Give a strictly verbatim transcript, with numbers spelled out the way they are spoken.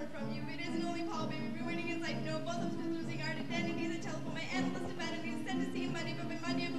her from you. It isn't only Paul, baby. Ruining his life. No, both of us losing our identities. I telephone my analyst about it. He's sent to see him, buddy, but my money